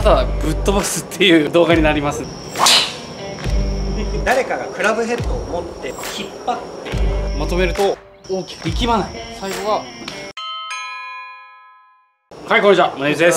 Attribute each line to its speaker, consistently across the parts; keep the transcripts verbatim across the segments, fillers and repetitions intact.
Speaker 1: ただぶっ飛ばすっていう動画になります。
Speaker 2: 誰かがクラブヘッドを持って引っ張って
Speaker 1: まとめると大きく力まない。最後ははい、こんにちは、マネージです。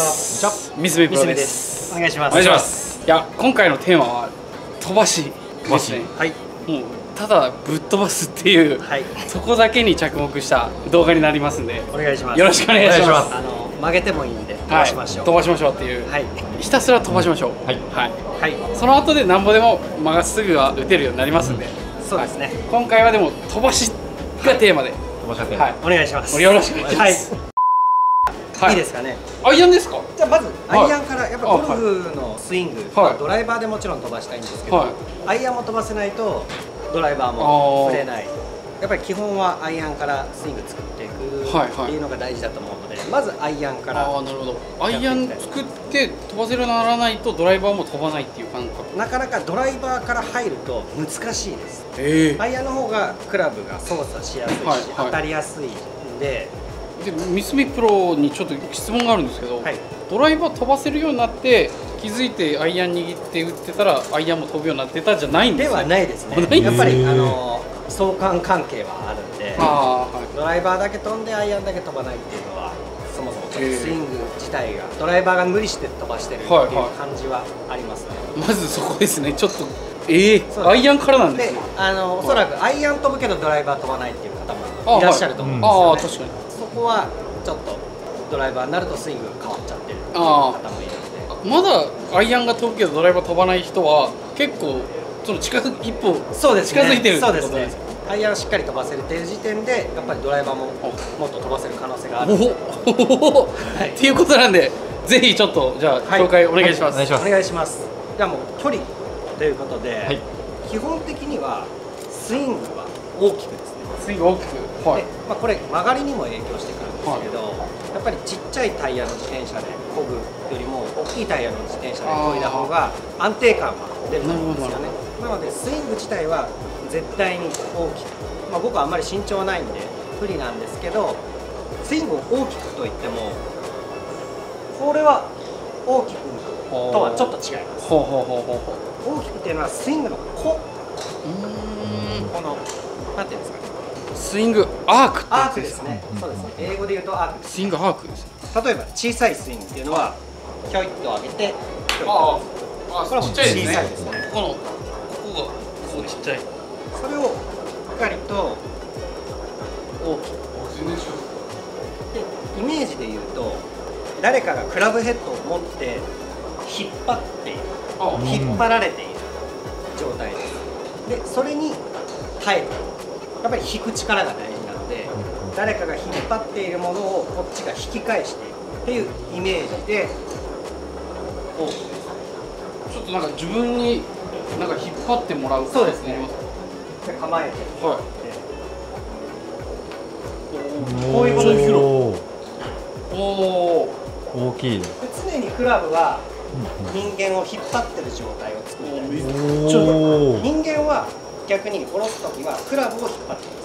Speaker 1: ミスミプロです。
Speaker 2: お願いします。
Speaker 1: お願いします。いや、今回のテーマは飛ばしですね。
Speaker 2: はい。
Speaker 1: もうただぶっ飛ばすっていう、はい、そこだけに着目した動画になりますんで、
Speaker 2: お願いします。
Speaker 1: よろしくお願いします。
Speaker 2: あの曲げてもいいんで飛ばしましょう。
Speaker 1: はい、飛ばしましょうっていう。はい。ひたすら飛ばしましょう。はいはいはい。その後でなんぼでもまっすぐは打てるようになりますんで。そうですね。今回はでも飛ばしがテーマで。飛ばしがテーマ。はい。お願いします。よろしくお願いします。はい。いいですかね。アイアンですか。じゃあまずアイアンからやっぱゴルフのスイング、ドライバーでもちろん飛ばしたいんですけど、アイアンも飛ばせないとドライバーも振れない。やっぱり基本はアイアンからスイング作っていくっていうのが大事だと思うので、まずアイアンから。ああ、なるほど。アイアン作って飛ばせるようにならないとドライバーも飛ばないっていう感覚。なかなかドライバーから入ると難しいです。えー、アイアンの方がクラブが操作しやすいし、はい、当たりやすいんで。でミスミプロにちょっと質問があるんですけど、はい、ドライバー飛ばせるようになって気づいてアイアン握って打ってたらアイアンも飛ぶようになってたじゃないんですね。ではないですね。やっぱりあの相関関係はあるんで、あ、はい、ドライバーだけ飛んでアイアンだけ飛ばないっていうのはそもそもちょっとスイング自体がドライバーが無理して飛ばしてるっていう感じはありますね。まずそこですね。ちょっとええー、アイアンからなんですね。あのおそらくアイアン飛ぶけどドライバー飛ばないっていう方もいらっしゃると思うんですよね。ああ、確かに。そこはちょっとドライバーになるとスイングが変わっちゃってるっていう方もいるので、まだアイアンが飛ぶけどドライバー飛ばない人は結構その近づ一歩近づいてるってことですね。アイアンしっかり飛ばせるっていう時点でやっぱりドライバーももっと飛ばせる可能性があるので、はい、っていうことなんでぜひちょっとじゃあ紹介お願いします。お願いします。じゃあもう距離ということで、はい、基本的にはスイングは大きくですね。スイング大きく、はい、で、まあ、これ曲がりにも影響してくるんですけど、はい、やっぱりちっちゃいタイヤの自転車で漕ぐよりも大きいタイヤの自転車で漕いだ方が安定感は出ると思うんですよね。なのでスイング自体は絶対に大きく、まあ、僕はあんまり身長ないんで不利なんですけど、スイングを大きくといってもこれは大きくとはちょっと違います。大きくっていうのはスイングのここのなんていうんですかね、スイングアークってやつですね。そうですね。英語で言うとアークです。スイングアークです。例えば小さいスイングっていうのはひょいっと上げて、ああ、これも小さいですね。このここがこうちっちゃい。それをしっかりと大きく。全然違う。でイメージで言うと誰かがクラブヘッドを持って引っ張っている、引っ張られている状態です。でそれに耐えている。やっぱり引く力が大事なので、誰かが引っ張っているものをこっちが引き返していくっていうイメージで、おちょっとなんか自分になんか引っ張ってもらう。そうですね。で構えて、はい、こういうことですよ。おお、大きいです。常にクラブは人間を引っ張ってる状態を作りたいです。人間は逆に下ろすときはクラブを引っ張っています。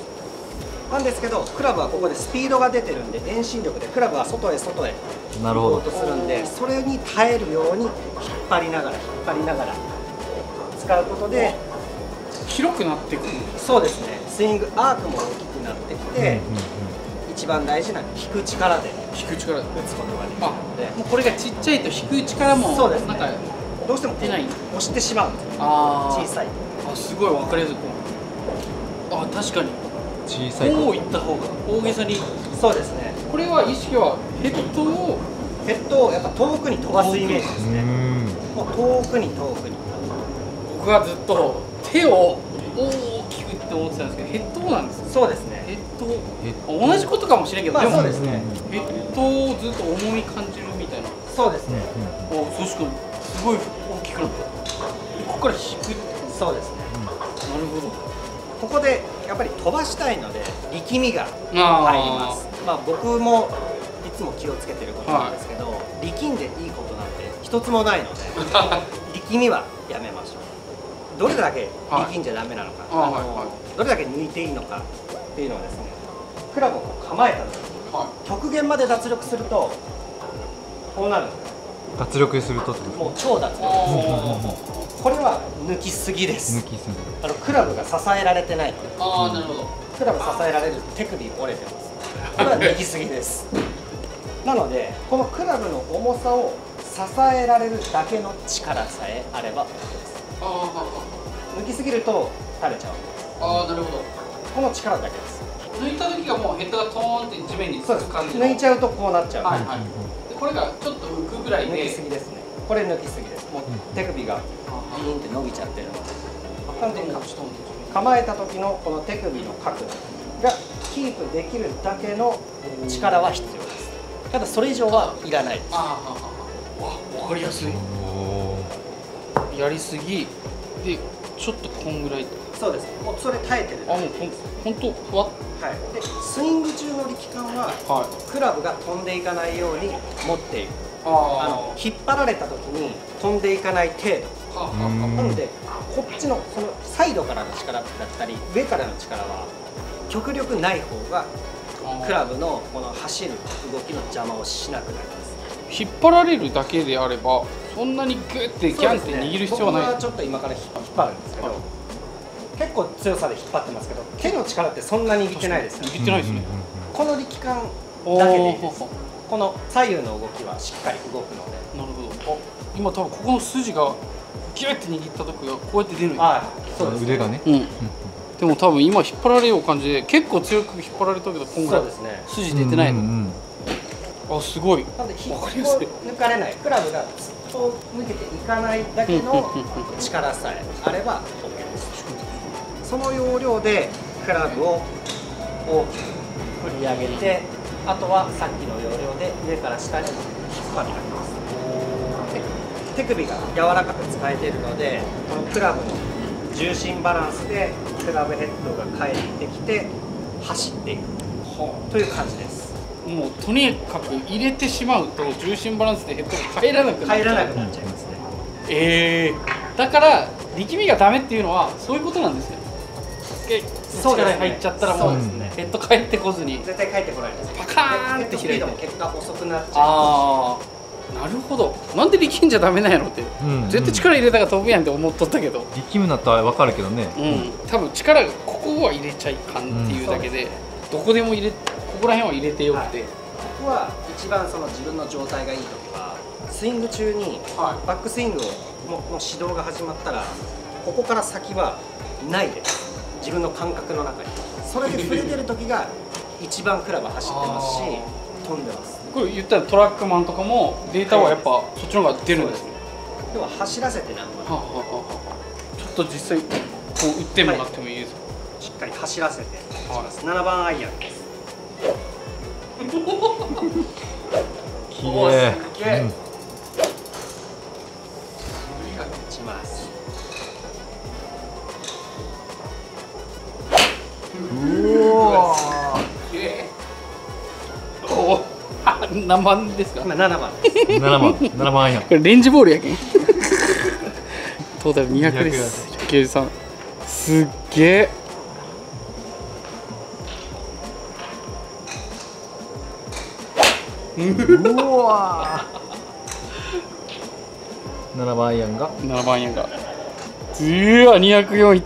Speaker 1: なんですけどクラブはここでスピードが出てるんで遠心力でクラブは外へ外へ行こうとするんで、それに耐えるように引っ張りながら引っ張りながら使うことで広くなっていく。そうですね。スイングアークも大きくなってきて、一番大事な引く力で引く力で打つことができるので、もうこれがちっちゃいと引く力もそうですね。なんかどうしても出ない押してしまうんですよ。小さい。あ、すごい分かりやすい。あ、確かに小さいこういった方が大げさに。そうですね。これは意識はヘッドをヘッドをやっぱ遠くに飛ばすイメージですね。もう遠くに遠くに。僕はずっと手を大きくって思ってたんですけど、ヘッドなんです。そうですね。ヘッド同じことかもしれんけど、でもそうですね。ヘッドをずっと重み感じるみたいな。そうですね。あ、確かにすごい大きくなった。ここから引く。そうですね。なるほど。ここでやっぱり飛ばしたいので力みが入ります。まあ僕もいつも気をつけてることなんですけど、力んでいいことなんて一つもないので力みはやめましょう。どれだけ力んじゃダメなのか、あのどれだけ抜いていいのかっていうのはですね、クラブを構えた時に極限まで脱力するとこうなるんです。
Speaker 3: 脱力するとってこと？
Speaker 2: もう超脱力。これは抜きすぎです。
Speaker 3: 抜きすぎ。
Speaker 2: あのクラブが支えられてない。
Speaker 1: ああ、なるほど。
Speaker 2: クラブ支えられる手首折れてます。これは抜きすぎです。なのでこのクラブの重さを支えられるだけの力さえあれば OK です。抜きすぎると垂れちゃう。
Speaker 1: ああ、なるほど。
Speaker 2: この力だけです。
Speaker 1: 抜いた時がもうヘッドがトーンって地面につく感じ。
Speaker 2: 抜いちゃうとこうなっちゃう。
Speaker 1: はいはい。これがちょっと浮くぐらいで。
Speaker 2: 抜きすぎですね。これ抜きすぎです。もう手首がビーンって伸びちゃってるので。なんで構えた時のこの手首の角度がキープできるだけの力は必要です。ただそれ以上はいらないです。
Speaker 1: ああ、わかりやすい。やりすぎでちょっとこんぐらい。
Speaker 2: そうです。もうそれ耐えてる。
Speaker 1: あ、もうほんとふわっ。
Speaker 2: はい。でスイング中の力感は、はい、クラブが飛んでいかないように持っている。あの引っ張られた時に飛んでいかない程度。なのでこっちのそのサイドからの力だったり上からの力は極力ない方がクラブのこの走る動きの邪魔をしなくなります。
Speaker 1: 引っ張られるだけであればそんなにグッてギャンって握る必要はない。
Speaker 2: 僕はちょっと今から引っ張るんですけど、はい、結構強さで引っ張ってますけど手の力ってそんなに握ってないですよね。
Speaker 1: 握ってないですね。
Speaker 2: この力感だけでいいです。この左右の動きはしっかり動くので。
Speaker 1: なるほど。今多分ここの筋がギュッて握った時がこうやって出る。
Speaker 3: ああ、そうです。腕がね。うん。
Speaker 1: でも多分今引っ張られよう感じで結構強く引っ張られたけど今回筋出てないの。あ、すごい。
Speaker 2: なので引っ抜かれないクラブがずっと抜けていかないだけの力さえあれば OK です。その要領でクラブを大きく振り上げて、あとはさっきの要領で上から下に引っ張ってあげます。手首が柔らかく使えているのでこのクラブの重心バランスでクラブヘッドが返ってきて走っていくという感じです。
Speaker 1: もうとにかく入れてしまうと重心バランスでヘッドが返らなくなっちゃう。
Speaker 2: 返らなくなっちゃいますね。
Speaker 1: ええー、だから力みがダメっていうのはそういうことなんですね。力入っちゃったらもうヘッド返ってこずに
Speaker 2: 絶対返ってこないです。
Speaker 1: パカーンって開いて
Speaker 2: 結果遅くなっちゃう。
Speaker 1: ああ、なるほど。なんで力んじゃダメなんやろって、うんうん、絶対力入れたら飛ぶやんって思っとったけど、
Speaker 3: 力むなったら分かるけどね、
Speaker 1: うん、多分力がここは入れちゃいかんっていうだけで、うん、どこでも入れここら辺は入れてよくて、はい、
Speaker 2: ここは一番その自分の状態がいい時はスイング中にバックスイングをのの指導が始まったらここから先はないです。自分の感覚の中にそれで触れてる時が一番クラブ走ってますし飛んでます。
Speaker 1: これ言ったらトラックマンとかもデータはやっぱそっちの方が出るんですね。
Speaker 2: 要は走らせてなんぼ。ちょ
Speaker 1: っと実際こう打ってもらってもいいですか。
Speaker 2: はい、しっかり走らせてします。ななばんアイアンです。
Speaker 3: きれい。
Speaker 2: すげえ。打ちます。
Speaker 3: うわ。
Speaker 1: きれい。おお。何番ですか？
Speaker 2: 今ななばんです。
Speaker 3: ななばん、ななばんアイアン。
Speaker 1: これレンジボールやけん。トータルにひゃくです。きゅうじゅうさん。すっげえ。
Speaker 3: うわ。ななばんアイアンが。
Speaker 1: ななばんアイアンが。うわ、にひゃくよんいった。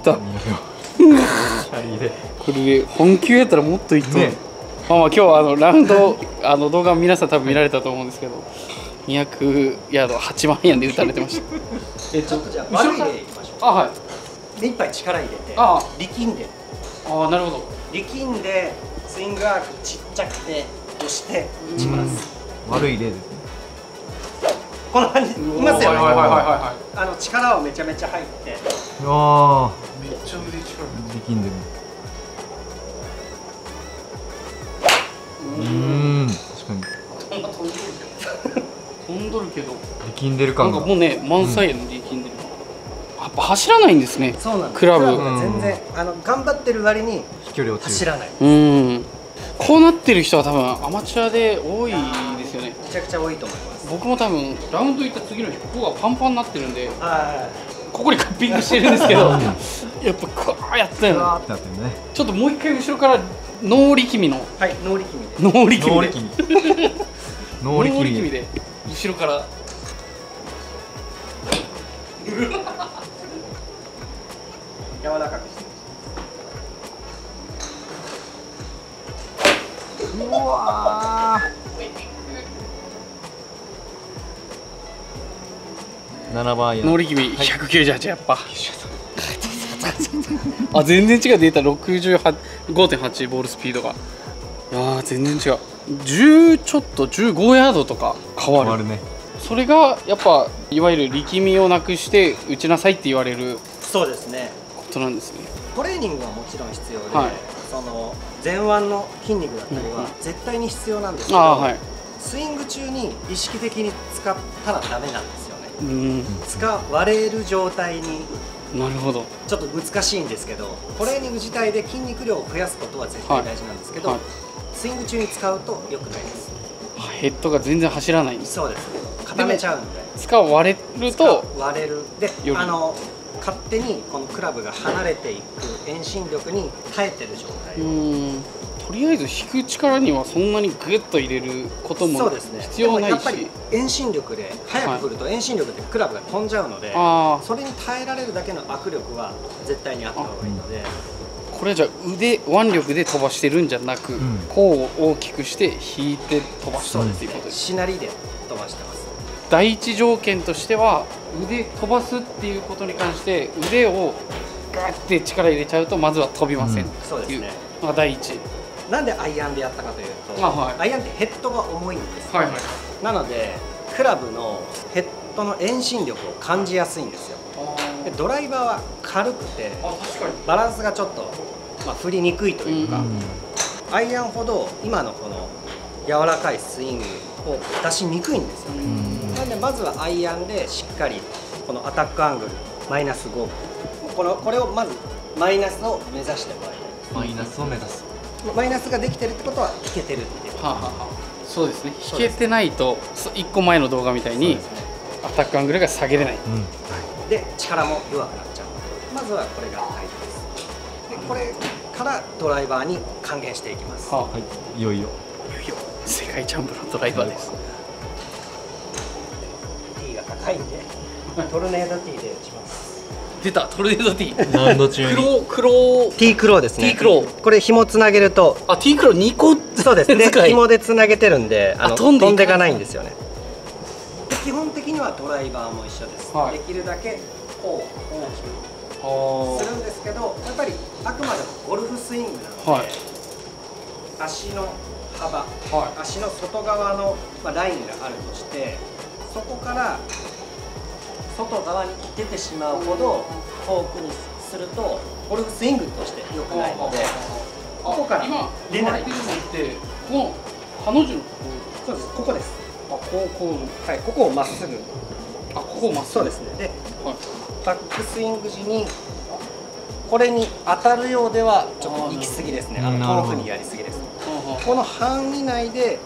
Speaker 1: これで本球やったらもっといっと。ね、まあまあ今日はあのラウンドあの動画皆さん多分見られたと思うんですけど、にひゃくヤードはちまんえんで打たれてました。
Speaker 2: えちょっとじゃあ悪い例いきましょう。
Speaker 1: あ、はい。
Speaker 2: 目いっぱい力入れて力んで。
Speaker 1: ああ、なるほど。
Speaker 2: 力んでスイングアークちっちゃくて押して打ちます。
Speaker 3: 悪い例ですね。
Speaker 2: この感じいますよね。あの力をめちゃめちゃ入って。
Speaker 3: ああ。
Speaker 1: めっちゃ腕力。
Speaker 3: 力んでる。うん、確かに。
Speaker 1: 飛んどるけど。
Speaker 3: 力んでる感が。
Speaker 1: なんかもうね、満載やの力んでる。やっぱ走らないんですね。
Speaker 2: そうなんです。
Speaker 1: クラブ。
Speaker 2: 全然あの頑張ってる割に飛距離落ちる。走らない。
Speaker 1: うん。こうなってる人は多分アマチュアで多いですよね。
Speaker 2: めちゃくちゃ多いと思います。
Speaker 1: 僕も多分ラウンド行った次の日ここがパンパンになってるんで、ここにカッピングしてるんですけど、やっぱこうやったよ。ちょっともう一回後ろからノー力みの。
Speaker 2: はい、ノー力みで。
Speaker 1: ノー力みで。
Speaker 3: ノー力みで。
Speaker 1: ノー力みで後ろから
Speaker 2: 柔らかくして。
Speaker 3: うわー、ななばんアイアン。
Speaker 1: 乗り気味ひゃくきゅうじゅうはち、やっぱあ、全然違う。データ ろくじゅうごてんはち ボールスピードが。いやー全然違う。じゅうちょっとじゅうごヤードとか変わる。
Speaker 3: 変わるね。
Speaker 1: それがやっぱいわゆる力みをなくして打ちなさいって言われる
Speaker 2: そうですね。
Speaker 1: ことなんですね。
Speaker 2: トレーニングはもちろん必要で、
Speaker 1: はい、そ
Speaker 2: の前腕の筋肉だったりは絶対に必要なんですけど、
Speaker 1: あ、はい、
Speaker 2: スイング中に意識的に使ったらダメなんですよね。
Speaker 1: うん、
Speaker 2: 使われる状態に。
Speaker 1: なるほど。
Speaker 2: ちょっと難しいんですけど、トレーニング自体で筋肉量を増やすことは絶対大事なんですけど、はいはい、スイング中に使うと良くないです。
Speaker 1: ヘッドが全然走らないんです。
Speaker 2: そうです。固めちゃうんで。
Speaker 1: 使われると
Speaker 2: 割れるで、あの勝手にこのクラブが離れていく遠心力に耐えてる状態。うん、
Speaker 1: とりあえず引く力にはそんなにグッと入れることも必要ないし、
Speaker 2: やっぱり遠心力で速く振ると遠心力でクラブが飛んじゃうので、はい、それに耐えられるだけの握力は絶対にあった方がいいので。
Speaker 1: これじゃ腕腕力で飛ばしてるんじゃなく、うん、こう大きくして引いて飛ばしたっていうことです。
Speaker 2: しなりで飛ばしてます。
Speaker 1: 第一条件としては腕飛ばすっていうことに関して腕をガーって力入れちゃうとまずは飛びませんっていうのが第一。
Speaker 2: なんでアイアンでやったかというと、はい、アイアンってヘッドが重いんです、はいはい、なのでクラブのヘッドの遠心力を感じやすいんですよ。でドライバーは軽くてバランスがちょっと、まあ、振りにくいというか、うん、アイアンほど今のこの柔らかいスイングを出しにくいんですよね。なのでまずはアイアンでしっかりこのアタックアングルマイナスご、このこれをまずマイナスを目指してもらいたいです。
Speaker 3: マイナスを目指す。
Speaker 2: マイナスができてるってことは引けてるっていう。はあはあ、
Speaker 1: そうですね。引けてないといっこまえの動画みたいにアタックアングルが下げれない。
Speaker 2: うん、で力も弱くなっちゃう。まずはこれが大事です。でこれからドライバーに還元していきます。はあ、
Speaker 3: はい、いよいよ。
Speaker 1: いよいよ世界チャンピオンのドライバーです。
Speaker 2: T が高いんでトルネード T で打ちます。
Speaker 1: 出たトルネード T。
Speaker 3: ラウンド中に。
Speaker 1: 黒黒
Speaker 2: T クローですね。
Speaker 1: T クロー。
Speaker 2: これ紐つなげると。
Speaker 1: あ T クローにこ。
Speaker 2: そうですね。紐でつなげてるんで、あの飛んでいかないんですよね。で基本的にはドライバーも一緒です。はい、できるだけこう大きくするんですけど、やっぱりあくまでもゴルフスイングなので、はい、足の幅、はい、足の外側の、まあ、ラインがあるとして、そこから外側に出てしまうほど遠くにするとゴルフスイングとして良くないので、ここから出ない。今ってこのハの字のところ。そうです。ここです。あ、こうこうはい、ここをまっすぐ。
Speaker 1: あ、ここをまっすぐ。
Speaker 2: そうですね。で、はい、バックスイング時にこれに当たるようではちょっと行き過ぎですね。あの遠くにやりすぎです。この範囲内で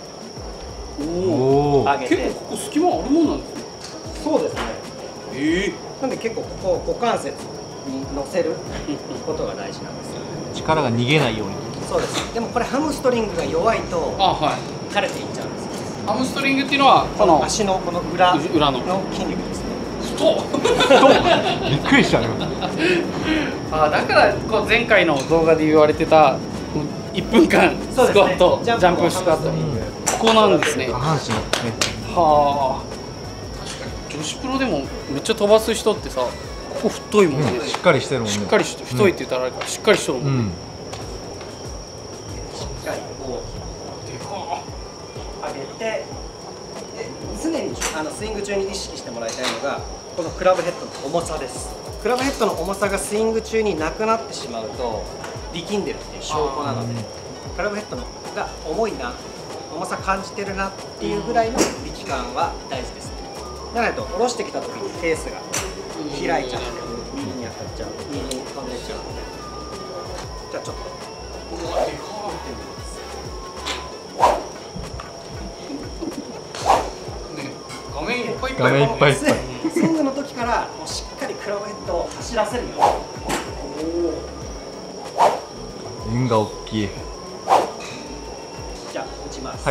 Speaker 2: 上げて。
Speaker 1: 結構ここ隙間あるもんなんですね。
Speaker 2: そうですね。
Speaker 1: ええー。
Speaker 2: なんで結構ここ股関節に乗せることが大事なんですよ。
Speaker 3: 力が逃げないように。
Speaker 2: そうです。でもこれハムストリングが弱いと垂れていっちゃうんですよ。
Speaker 1: ハムストリングっていうのは
Speaker 2: この足のこの裏裏の筋肉ですね。
Speaker 1: 太っ。
Speaker 3: びっくりしたね。
Speaker 1: あ、だからこう前回の動画で言われてたいっぷんかんスクワット、ジャンプスクワット、ここなんですね。
Speaker 3: 下半身のね。
Speaker 1: はあ。女子プロでもめっちゃ飛ばす人ってさ、ここ太いもんね。
Speaker 3: しっかりしてるもんね。
Speaker 1: しっかりして太いって言ったらあれか、しっかりしてるもんね。
Speaker 2: しっかりこうでか上げて、で常にあのスイング中に意識してもらいたいのがこのクラブヘッドの重さです。クラブヘッドの重さがスイング中になくなってしまうと力んでるっていう証拠なので、クラブヘッドのが重いな、重さ感じてるなっていうぐらいの力感は大事です。じゃないと下ろしてきた時にフェースが開いちゃって右に当たっちゃう、右に飛んでっちゃうので、じゃあちょっと見てみ
Speaker 1: ます。画面いっぱいいっぱい。
Speaker 3: 画面いっぱいいっぱい。
Speaker 2: スイングの時からもうしっかりクラブヘッドを走らせるように。
Speaker 3: 円が大きい。
Speaker 2: じゃあ打ちます。
Speaker 3: はい。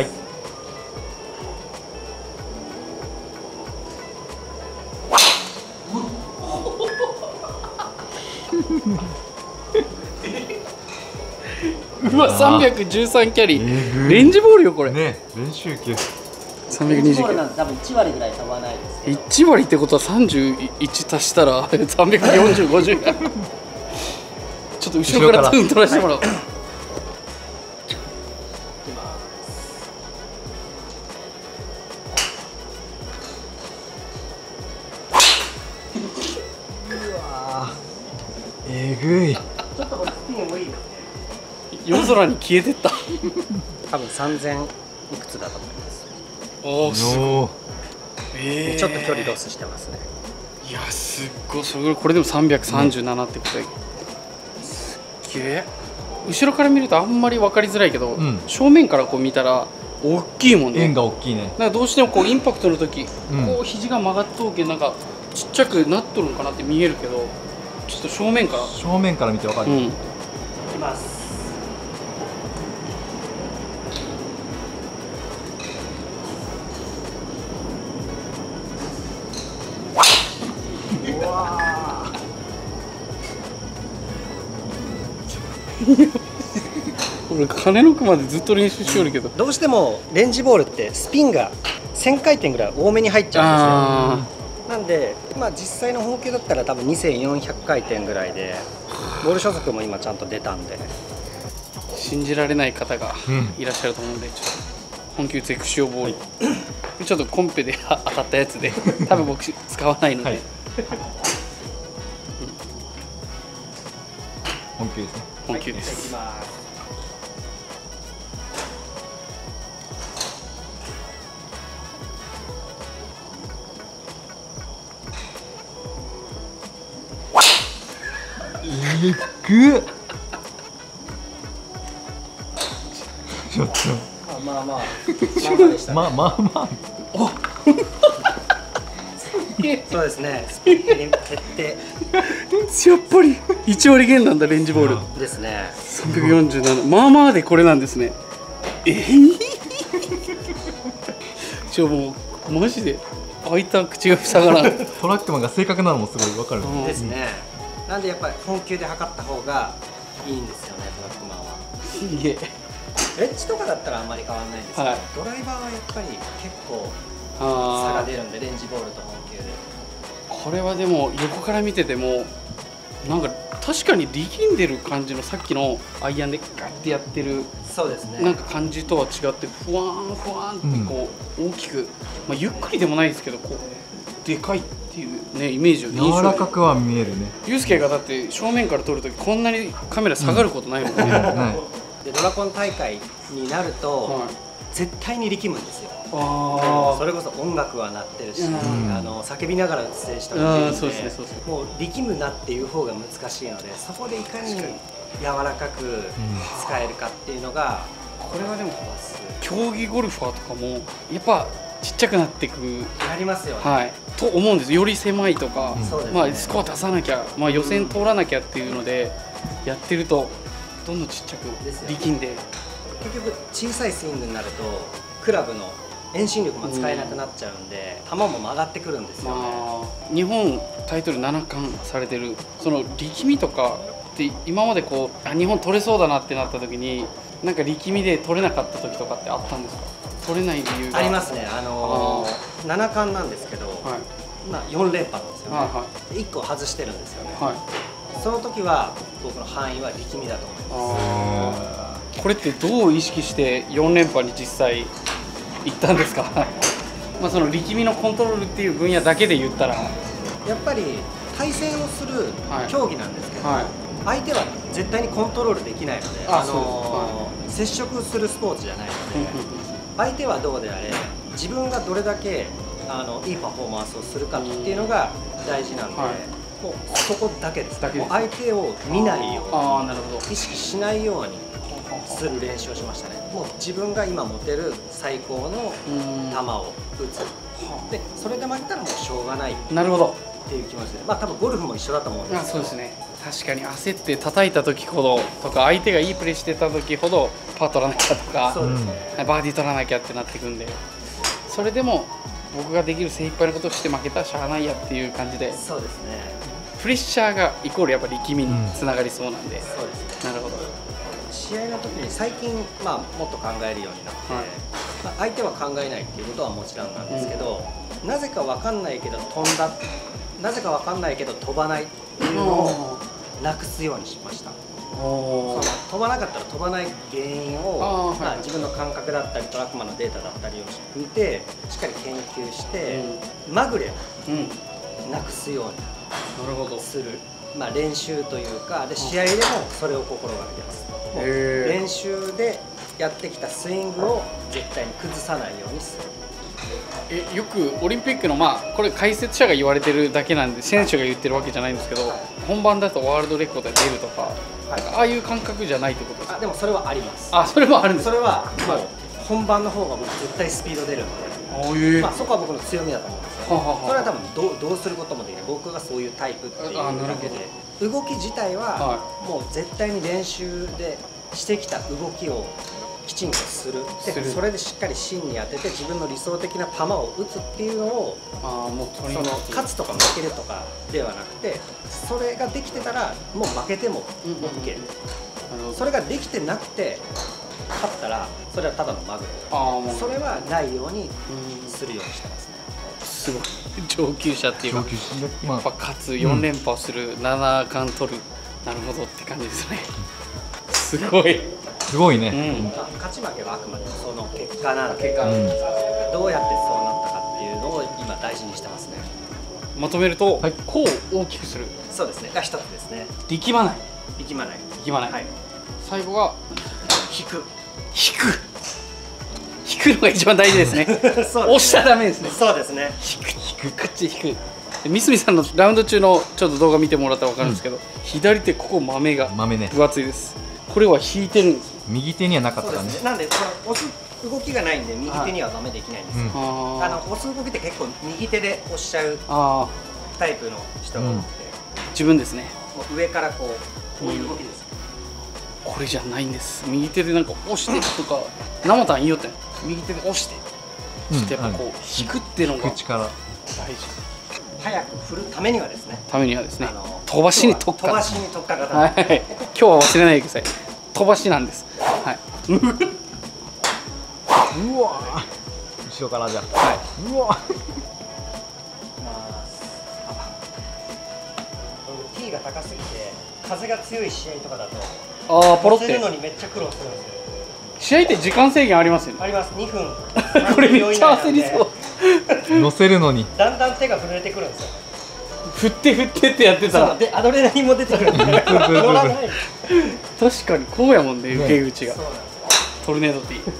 Speaker 1: うわ、さんびゃくじゅうさんキャリー、レンジボールよこれ
Speaker 3: ね。練習球
Speaker 1: さんびゃくにじゅうきゅう、
Speaker 2: 多分いち割ぐらい飛ばないですけど、
Speaker 1: いち割ってことはさんじゅういち足したらさんびゃくよんじゅう、ごじゅうちょっと後ろからトゥーン取らせてもらおう。
Speaker 3: えぐい。
Speaker 2: ちょっとこれスピン多いですね。
Speaker 1: 夜空に消えてった。
Speaker 2: 多分さんぜんいくつだと思います。
Speaker 1: おお、すごい。
Speaker 2: えー、ちょっと距離ロスしてますね。
Speaker 1: いや、すっごい。それこれでもさんびゃくさんじゅうななってことで、すっげえ。後ろから見るとあんまり分かりづらいけど、うん、正面からこう見たら大きいもんね。
Speaker 3: 円が大きいね。
Speaker 1: なんかどうしてもこうインパクトの時、
Speaker 3: うん、
Speaker 1: こう肘が曲がっとうけん、なんかちっちゃくなっとるのかなって見えるけど、ちょっと正面から
Speaker 3: 正面から見て分かる。
Speaker 2: うん、いきます。うわ
Speaker 1: 俺金の熊でずっと練習しよるけど、
Speaker 2: どうしてもレンジボールってスピンがせんかいてんぐらい多めに入っちゃうんですよ。なんで、まあ、実際の本球だったら多分にせんよんひゃくかいてんぐらいで、ボール初速も今ちゃんと出たんで、
Speaker 1: 信じられない方がいらっしゃると思うんで、ちょっと本球ゼクシオボール、はい、ちょっとコンペで当たったやつで多分僕使わないので、はい、
Speaker 3: 本球ですね。
Speaker 1: 本球です、はい、
Speaker 3: えぐっ。ちょっと
Speaker 2: まあまあまあまあでしたね。
Speaker 3: まあまあまあ
Speaker 2: そうですね。スピン減って
Speaker 1: やっぱりいち割減なんだ、レンジボール
Speaker 2: ですね。
Speaker 1: さんびゃくよんじゅうなな、まあまあでこれなんですね。えー、ちょもうマジで開いた口が塞がらん。
Speaker 3: トラックマンが正確なのもすごい分かる
Speaker 2: ですね。なんでやっぱり本球で測った方がいいんですよね、トラックマンは。
Speaker 1: いいえ、
Speaker 2: エッジとかだったらあんまり変わらないんですけど、はい、ドライバーはやっぱり結構差が出るんで、レンジボールと本球で。
Speaker 1: これはでも横から見ててもなんか確かに力んでる感じの、さっきのアイアンでガッてやってる、
Speaker 2: そうですね、
Speaker 1: なんか感じとは違ってふわーんふわーんってこう大きく、まあ、ゆっくりでもないですけど、こうでかいっていうねイメージを
Speaker 3: 柔らかくは見えるね。
Speaker 1: ユースケがだって正面から撮るときこんなにカメラ下がることないもんね。うん
Speaker 2: でドラコン大会になると、はい、絶対に力むんですよ。
Speaker 1: あ
Speaker 2: それこそ音楽は鳴ってるし、うん、あの叫びながら打つ選手とかもいるので、もう力むなっていう方が難しいので、そこでいかに柔らかく使えるかっていうのが、
Speaker 1: これはでも競技ゴルファーとかもやっぱちっちゃくなっていく
Speaker 2: なりますよね、
Speaker 1: はい、と思うんです。より狭いとか、うん、まあ、スコア出さなきゃ、まあ、予選通らなきゃっていうのでやってるとどんどんちっちゃく力んで、
Speaker 2: 結局小さいスイングになるとクラブの遠心力も使えなくなっちゃうんで、うん、球も曲がってくるんですよね。まあ、日
Speaker 1: 本タイトルななかんされてるその力みとかって今までこうあ日本取れそうだなってなった時になんか力みで取れなかった時とかってあったんですか？取れない理由が
Speaker 2: ありますね。あのー、ななかんなんですけど、はい、今よんれんぱなんですよね、はいはい、いっこ外してるんですよね、はい、その時は僕の範囲は力みだと思います。
Speaker 1: これってどう意識してよんれんぱに実際行ったんですか？まあその力みのコントロールっていう分野だけで言ったらや
Speaker 2: っぱり対戦をする競技なんですけど、はいはい、相手は絶対にコントロールできないので、あ、あのー、接触するスポーツじゃないので相手はどうであれ自分がどれだけあのいいパフォーマンスをするかっていうのが大事なので、はい、もうそこだけです。もう相手を見ないように、あ、なるほど、意識しないようにする練習をしましたね。もう自分が今持てる最高の球を打つ。でそれで負けたらもうしょうがない。
Speaker 1: なるほど。
Speaker 2: っていう気持ちで、まあ多分ゴルフも一緒だと思うんですけど。
Speaker 1: そうですね。確かに焦って叩いた時ほどとか相手がいいプレーしてた時ほどパー取らなきゃとか、そうですね、バーディー取らなきゃってなってくんで、それでも僕ができる精一杯のことをして負けたらしゃあないやっていう感じで。
Speaker 2: そうですね。
Speaker 1: プレッシャーがイコールやっぱり力みにつながりそうなんで、うん、
Speaker 2: そうですね。
Speaker 1: なるほど。
Speaker 2: 試合の時に最近、まあ、もっと考えるようになって、はい、まあ、相手は考えないっていうことはもちろんなんですけど、うん、なぜか分かんないけど飛んだ、なぜか分かんないけど飛ばないっていうのをなくすようにしました。その飛ばなかったら飛ばない原因を、まあ、自分の感覚だったりトラックマンのデータだったりを見てしっかり研究して、うん、まぐれをなくすようにする、まあ、練習というかで試合でもそれを心がけてます。もう練習でやってきたスイングを絶対に崩さないようにする。
Speaker 1: えよくオリンピックの、まあこれ解説者が言われてるだけなんで選手が言ってるわけじゃないんですけど、はい、本番だとワールドレコードで出るとか、はい、ああいう感覚じゃないってことですか？
Speaker 2: あでもそれはあります。
Speaker 1: あそれもあるんですか？
Speaker 2: それはもう本番の方が僕絶対スピード出るんで、まあ、そこは僕の強みだと思うんですよ、ね、はははそれは多分ど う, どうすることもできない。僕がそういうタイプっていうだけで動き自体はもう絶対に練習でしてきた動きをきちんとする。でそれでしっかり芯に当てて自分の理想的な球を打つっていうのを、あもうその勝つとか負けるとかではなくて、それができてたらもう負けても OK、うん、それができてなくて勝ったらそれはただのマグロ。それはないようにするようにしてますね。
Speaker 1: すごい上級者っていうか、やっぱ勝つよん連覇する、うん、なな冠取る、なるほどって感じですね。すごい
Speaker 3: すごいね、
Speaker 2: うん、勝ち負けはあくまでその結果なんで、うん、どうやってそうなったかっていうのを今大事にしてますね。
Speaker 1: まとめると、はい、こう大きくする。
Speaker 2: そうですねが一つですね。
Speaker 1: 力まない
Speaker 2: 力まない
Speaker 1: 力まない、はい、最後は
Speaker 2: 引く
Speaker 1: 引く引くのが一番大事ですね。押しちゃダメですね。
Speaker 2: そうですね。
Speaker 1: 引く引くこっち引く。三角さんのラウンド中のちょっと動画見てもらったら分かるんですけど、うん、左手ここ豆が分厚いです。これは引いてるんです。
Speaker 3: 右手にはなかったね。
Speaker 2: ねなんでこの押す動きがないんで右手には豆できないんですよ、うん、あの押す動きって結構右手で押しちゃうタイプの人が多くて、うん、
Speaker 1: 自分ですね。
Speaker 2: もう上からこうこういう動きです、
Speaker 1: うん、これじゃないんです。右手でなんか押してとか生たんいいよって右手で押してちょっとやっぱこう引くっていうのが大事。
Speaker 2: 早く振るためにはですね。
Speaker 1: ためにはですね。飛ばしに特化。
Speaker 2: 飛ばしに特化型。
Speaker 1: はい。今日は忘れないでください。飛ばしなんです。はい。
Speaker 3: うわ。後ろからじゃ。はい。うわ。
Speaker 2: T が高すぎて風が強い試合とかだと。
Speaker 1: ああポロって。
Speaker 2: 乗せるのにめっちゃ苦労するんですよ。
Speaker 1: 試合って時間制限ありますよね。
Speaker 2: あります。にふん。
Speaker 1: これめっちゃ焦りそう。
Speaker 3: 乗せるのに
Speaker 2: だんだん手が震えてくるんですよ。
Speaker 1: 振って振ってってやってたら
Speaker 2: でアドレナリンも出てくるんで乗らない。
Speaker 1: 確かにこうやもんね、受け口が。トルネード T。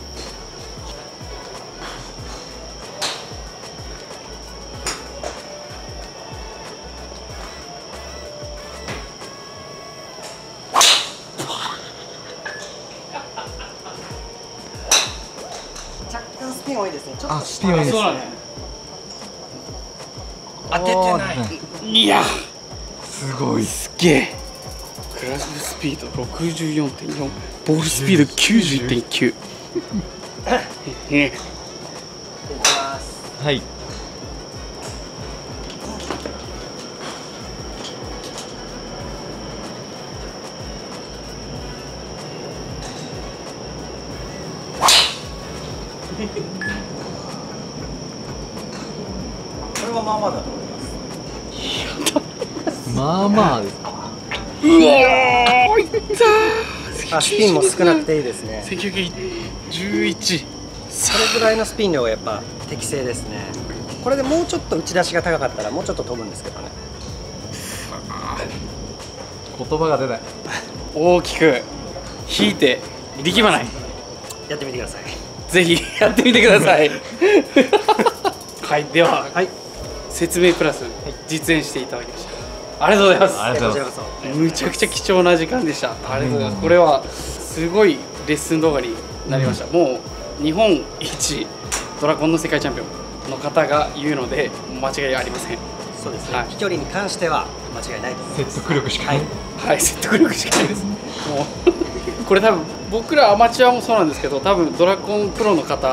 Speaker 2: 若干スピン多いですね。ちょっと
Speaker 3: あスピン多いですね。
Speaker 1: 当ててない。いや
Speaker 3: すごい
Speaker 1: すげえ。クラブスピード ろくじゅうよんてんよん、 ボールスピード きゅうじゅういってんきゅう。
Speaker 3: はい。
Speaker 2: これはまあまあだと思います。
Speaker 3: まあまあです。
Speaker 1: うわーいったー。
Speaker 2: スピンも少なくていいですね。
Speaker 1: せんきゅうひゃくじゅういち。
Speaker 2: それぐらいのスピン量がやっぱ適正ですね。これでもうちょっと打ち出しが高かったらもうちょっと飛ぶんですけどね。
Speaker 3: 言葉が出ない。
Speaker 1: 大きく引いて力まない。
Speaker 2: やってみてください。
Speaker 1: ぜひやってみてください。はい、では、はい、説明プラス実演していただきました。ありがとうございます。
Speaker 3: ありがとうございます。
Speaker 1: むちゃくちゃ貴重な時間でした。ありがとうございます。これはすごいレッスン動画になりました。うん、もう日本一ドラコンの世界チャンピオンの方が言うので間違いありません。
Speaker 2: そうですね。はい、飛距離に関しては間違いないと思います。
Speaker 3: 説得力しかない。はい、
Speaker 1: はい、説得力しかないです。もうこれ多分僕らアマチュアもそうなんですけど、多分ドラコンプロの方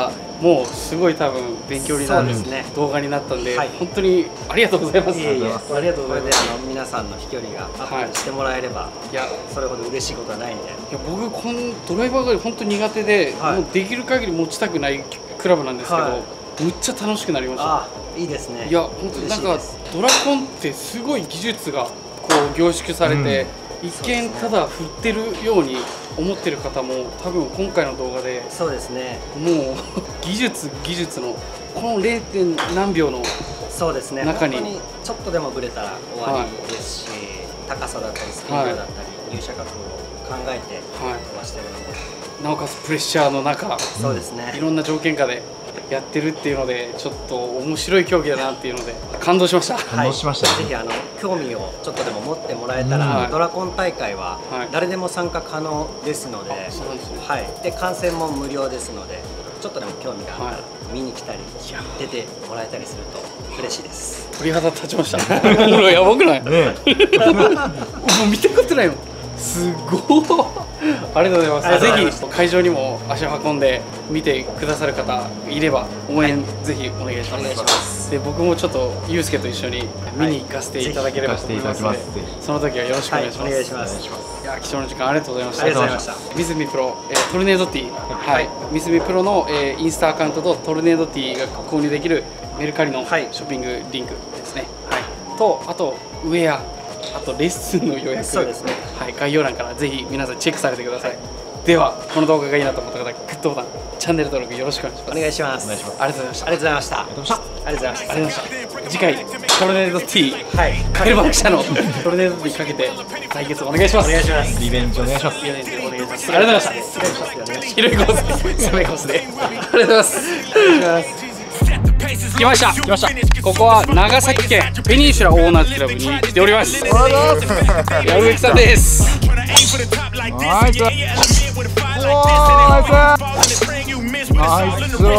Speaker 1: もうすごい多分勉強になる動画になったんで、本当にありがとうございます。
Speaker 2: いえいえ、ありがとうございます。これであの皆さんの飛距離がアップしてもらえれば、いやそれほど嬉しいことはないんで。いや僕このドライバーが本当苦手で、もうできる限り持ちたくないクラブなんですけど、むっちゃ楽しくなりました。 あ、いいですね。
Speaker 1: いや本当になんかドラコンってすごい技術がこう凝縮されて、一見ただ振ってるように思ってる方も多分今回の動画で、
Speaker 2: そうですね、
Speaker 1: もう技術技術のこの ゼロ. 点何秒の
Speaker 2: そうですね、
Speaker 1: 中に
Speaker 2: 本当にちょっとでもブレたら終わりですし、はい、高さだったりスピードだったり、入射角を考えて飛ばしてるので、はい、なおかつプレッシャーの中、そうですね、いろんな条件下でやってるっていうので、ちょっと面白い競技だなっていうので感動しました。
Speaker 3: 感動しました、
Speaker 2: はい、ぜひあの興味をちょっとでも持ってもらえたら、はい、ドラコン大会は誰でも参加可能ですので、はい、はい、で観戦も無料ですので、ちょっとでも興味があったら、はい、見に来たり出てもらえたりすると嬉しいです。
Speaker 1: 鳥肌立ちました。もうやばくない？ねもう見たことないもん。すごい。ありがとうございます。ぜひ会場にも足を運んで見てくださる方いれば応援ぜひお願いします。お願いします。で僕もちょっとユうスケと一緒に見に行かせていただければと思いますので、その時はよろしくお願いします。お願いします。いや貴重な時間ありがとうございました。ありがとうございました。ミスミプロ、えー、トルネードティー、はい、ミスミプロの、えー、インスタアカウントとトルネードティーが購入できるメルカリのショッピングリンクですね。はい。とあとウェア。あとレッスンの予約、そうですね、はい、概要欄からぜひ皆さんチェックされてください。ではこの動画がいいなと思った方、グッドボタン、チャンネル登録よろしくお願いします。お願いします。お願いします。ありがとうございました。ありがとうございました。ありがとうございました。ありがとうございました。ありがとうございました。次回トルネード T、 はい、カルバン記者のトルネード T かけて対決お願いします。お願いします。リベンジお願いします。リベンジお願いします。ありがとうございました。広いコース、狭いコースでありがとうございます。お願いします。来ました来ましたここは長崎県ペニンシュラオーナーズクラブに来ております。矢植木さんです。ナイスナイス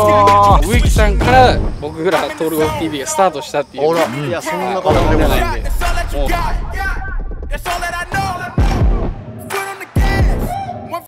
Speaker 1: 植木さんから僕らトールゴルフ ティーブイ がスタートしたっていう、いやそんなことでもないんで